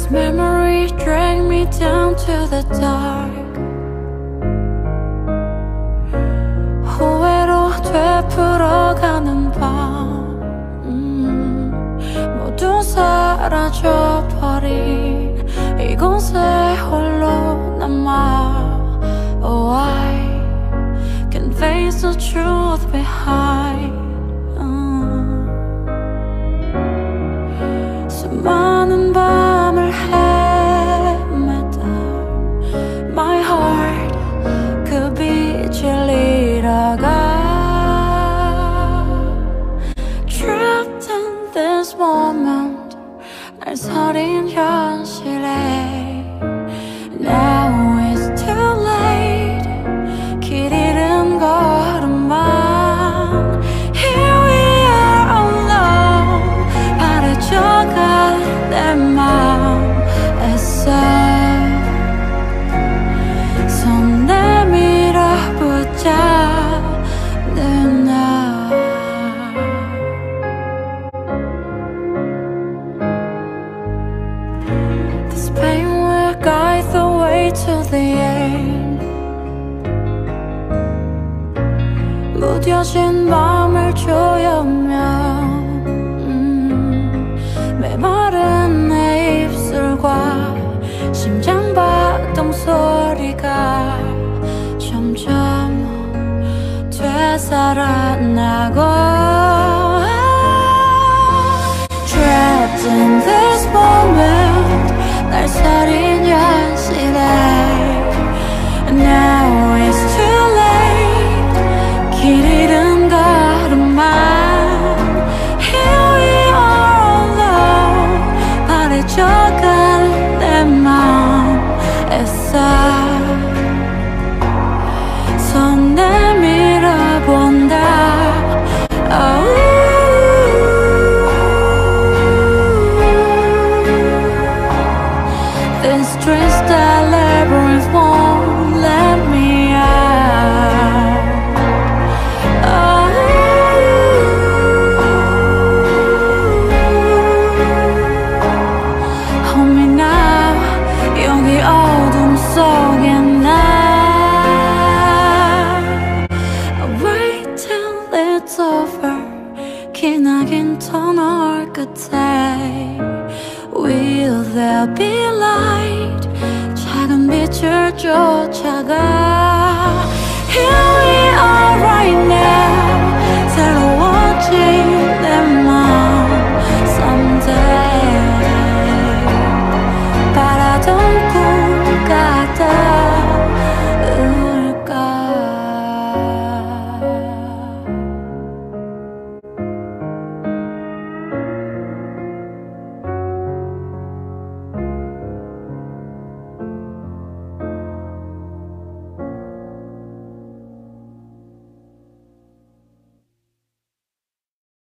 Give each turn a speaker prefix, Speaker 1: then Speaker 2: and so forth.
Speaker 1: Memory drag me down to the dark. 후회로 되풀어가는 밤, 모두 사라져버린 이곳에 홀로 남아. Oh, I can face the truth behind. 수많은 밤을 헤매다 My heart 그 빛을 잃어가. Trapped in this moment 날 서린 현실에. Now it's too late 길 잃은 걸음만. Here we are alone 바래져간 내 맘 애써 손 내밀어 붙잡는 나. This pain will guide the way to the end. 무뎌진 마음을 조여면 메마른 내 입술과 심장 박동 소리가 점점 되살아나고. Trapped in this moment 날 서린 현실에. Now it's too late 길 잃은 걸음만. Here we are alone 바래져간 내 맘 애써 손 내밀어 본다. Oh. This twisted labyrinth won't let me out. Oh. Hold me now 여기 어둠 속에 나. Wait till it's over 기나긴 터널 끝에. Will there be light 작은 빛을 쫓아가. Here we are right now